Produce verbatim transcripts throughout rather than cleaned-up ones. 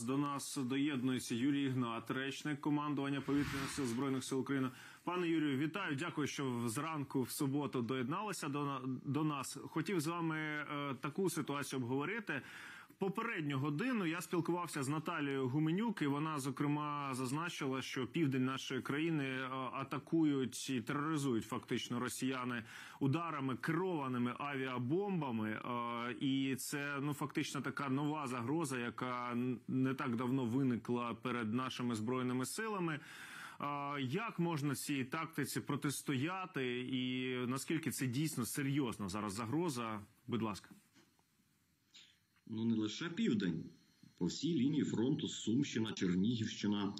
До нас доєднується Юрій Ігнат, речник командування Повітряних сил Збройних сил України. Пане Юрію, вітаю, дякую, що зранку в суботу доєдналися до, до нас. Хотів з вами е, таку ситуацію обговорити. Попередню годину я спілкувався з Наталією Гуменюк, і вона, зокрема, зазначила, що південь нашої країни атакують і тероризують фактично росіяни ударами, керованими авіабомбами. І це, ну, фактично така нова загроза, яка не так давно виникла перед нашими Збройними силами. Як можна цій тактиці протистояти і наскільки це дійсно серйозна зараз загроза? Будь ласка. Ну, не лише південь. По всій лінії фронту Сумщина, Чернігівщина,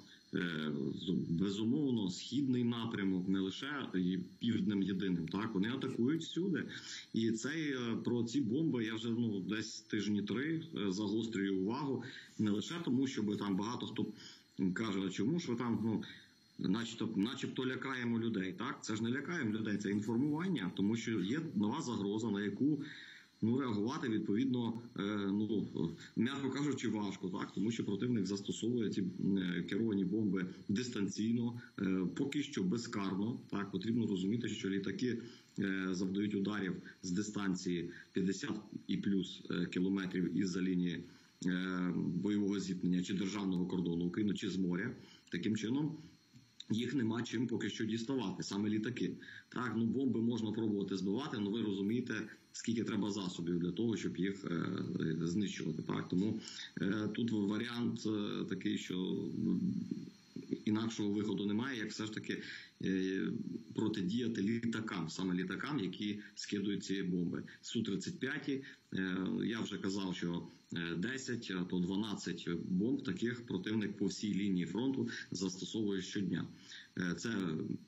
безумовно, східний напрямок, не лише півднем єдиним. Так, вони атакують всюди. І цей, про ці бомби я вже ну, десь тижні три загострюю увагу. Не лише тому, що там багато хто каже, чому ж ви там, ну, начебто, начебто лякаємо людей. Так, це ж не лякаємо людей, це інформування, тому що є нова загроза, на яку Ну, реагувати, відповідно, ну, м'яко кажучи, важко, так, тому що противник застосовує ці керовані бомби дистанційно, поки що безкарно, так, потрібно розуміти, що літаки завдають ударів з дистанції п'ятдесят і плюс кілометрів із-за лінії бойового зіткнення чи державного кордону України, чи з моря, таким чином. Їх нема чим поки що діставати, саме літаки. Так, ну бомби можна пробувати збивати, але ви розумієте, скільки треба засобів для того, щоб їх е, знищувати. Так, тому е, тут варіант е, такий, що інакшого виходу немає, як все ж таки е, протидіяти літакам, саме літакам, які скидують ці бомби. Су тридцять п'ять, е, я вже казав, що десять, а то дванадцять бомб таких противник по всій лінії фронту застосовує щодня. Це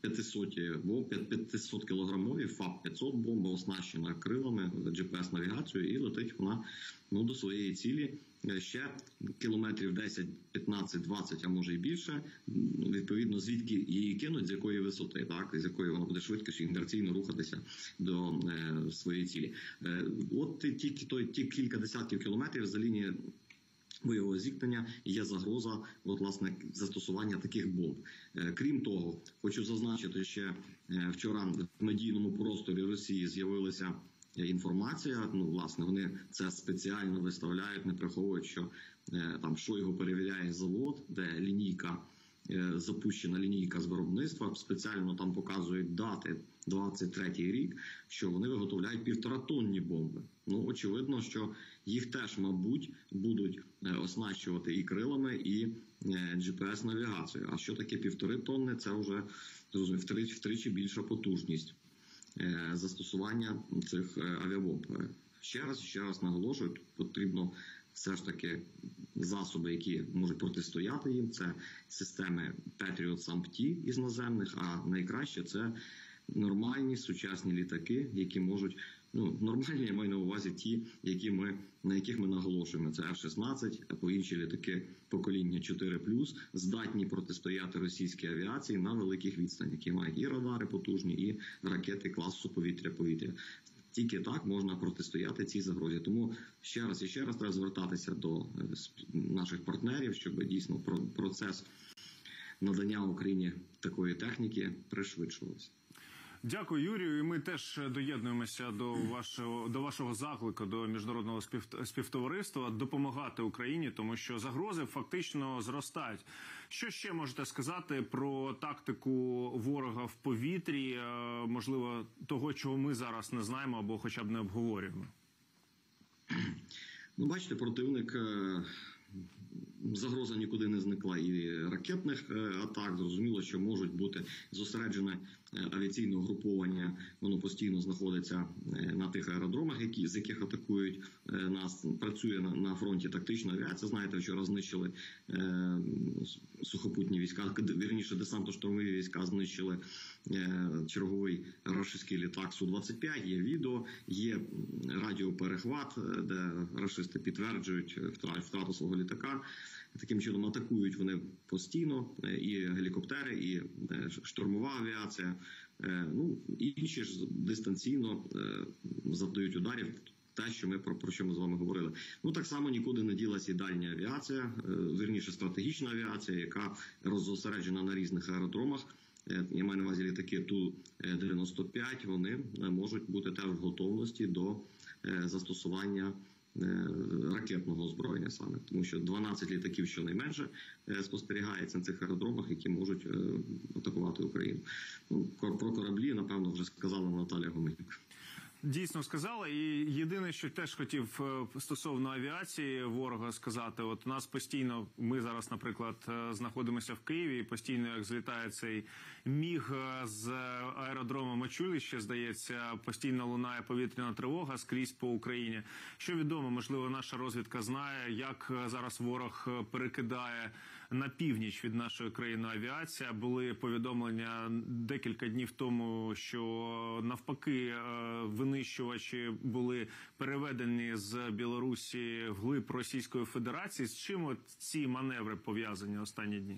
п'ятисот кілограмові ФАП п'ятсот бомба, оснащена крилами, джі пі ес-навігацією, і летить вона ну, до своєї цілі ще кілометрів десять, п'ятнадцять, двадцять, а може і більше, відповідно звідки її кинуть, з якої висоти, так, з якої вона буде швидко інерційно рухатися до е, своєї цілі. Е, от ті, ті, ті кілька десятків кілометрів за лінії бойового зіткнення є загроза от, власне, застосування таких бомб. Е, крім того, хочу зазначити, ще е, вчора в медійному просторі Росії з'явилася інформація, ну, власне, вони це спеціально виставляють, не приховують, що е, там, що його перевіряє завод, де лінійка, е, запущена лінійка з виробництва, спеціально там показують дати, двадцять третій рік, що вони виготовляють півторатонні бомби. Ну, очевидно, що їх теж, мабуть, будуть е, оснащувати і крилами, і е, джі пі ес-навігацією. А що таке півтори тонни? Це вже, розумію, втричі, втричі більша потужність застосування цих авіабомб. Ще раз, ще раз наголошую, потрібно все ж таки засоби, які можуть протистояти їм. Це системи Patriot сам-ті із наземних, а найкраще це нормальні сучасні літаки, які можуть, ну, нормальні, я маю на увазі ті, які ми, на яких ми наголошуємо. Це еф шістнадцять, або інші літаки покоління чотири плюс, здатні протистояти російській авіації на великих відстанях, які мають і радари потужні, і ракети класу повітря-повітря. Тільки так можна протистояти цій загрозі. Тому ще раз і ще раз треба звертатися до наших партнерів, щоб дійсно процес надання Україні такої техніки пришвидшувався. Дякую, Юрію. І ми теж доєднуємося до вашого, до вашого заклику до міжнародного співтовариства допомагати Україні, тому що загрози фактично зростають. Що ще можете сказати про тактику ворога в повітрі, можливо, того, чого ми зараз не знаємо або хоча б не обговорюємо? Ну, бачите, противник... Загроза нікуди не зникла і ракетних атак. Зрозуміло, що можуть бути зосереджене авіаційне угруповання. Воно постійно знаходиться на тих аеродромах, які, з яких атакують нас. Працює на, на фронті тактична авіація. Знаєте, вчора знищили е, сухопутні війська, вірніше десантно-штурмові війська знищили е, черговий рашистський літак Су двадцять п'ять. Є відео, є радіоперехват, де рашисти підтверджують втрату свого літака. Таким чином атакують вони постійно, і гелікоптери, і штурмова авіація, ну, інші ж дистанційно завдають ударів те, що ми про, про що ми з вами говорили. Ну так само нікуди не ділася і дальня авіація, вірніше стратегічна авіація, яка роззосереджена на різних аеродромах. Я маю на увазі літаки Ту дев'яносто п'ять, вони можуть бути теж в готовності до застосування ракетного озброєння саме, тому що дванадцять літаків щонайменше спостерігається на цих аеродромах, які можуть атакувати Україну. Ну, про кораблі, напевно, вже сказала Наталія Гуменюк. Дійсно сказала. І єдине, що теж хотів стосовно авіації ворога сказати, от у нас постійно, ми зараз, наприклад, знаходимося в Києві, і постійно, як злітає цей міг з аеродрому Мачулище, здається, постійно лунає повітряна тривога скрізь по Україні. Що відомо, можливо, наша розвідка знає, як зараз ворог перекидає на північ від нашої країни авіація. Були повідомлення декілька днів тому, що навпаки винищувачі були переведені з Білорусі вглиб Російської Федерації. З чим от ці маневри пов'язані останні дні?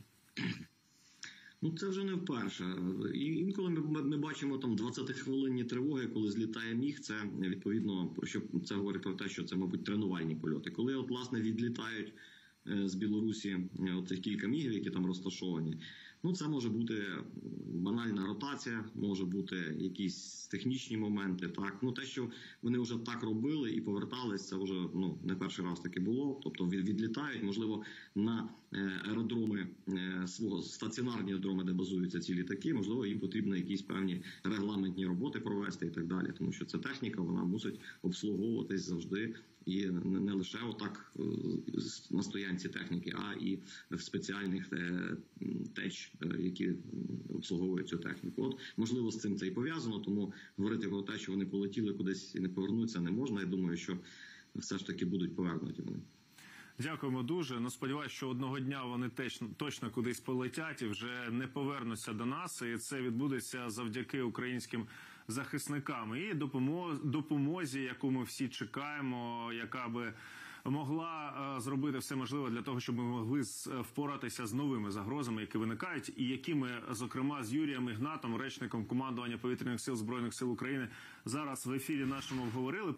Ну, це вже не вперше. І інколи ми, ми бачимо там двадцятихвилинні тривоги, коли злітає міг, це відповідно, що це говорить про те, що це, мабуть, тренувальні польоти. Коли, от, власне, відлітають з Білорусі оцих кілька мігів, які там розташовані, ну, це може бути банальна ротація, може бути якісь технічні моменти. Так, ну те, що вони вже так робили і повертались, це вже ну не перший раз таке було. Тобто відлітають, можливо, на аеродроми свого стаціонарні аеродроми, де базуються ці літаки. Можливо, їм потрібно якісь певні регламентні роботи провести і так далі, тому що ця техніка, вона мусить обслуговуватись завжди. І не лише отак на стоянці техніки, а і в спеціальних теч, які обслуговують цю техніку. От, можливо, з цим це і пов'язано, тому говорити про те, що вони полетіли кудись і не повернуться, не можна. Я думаю, що все ж таки будуть повернуті вони. Дякуємо дуже. Ну, сподіваюся, що одного дня вони теж, точно кудись полетять і вже не повернуться до нас. І це відбудеться завдяки українським захисникам і допомозі, допомозі, яку ми всі чекаємо, яка би могла зробити все можливе для того, щоб ми могли впоратися з новими загрозами, які виникають, і які ми, зокрема, з Юрієм Ігнатом, речником командування Повітряних сил Збройних сил України, зараз в ефірі нашому обговорили.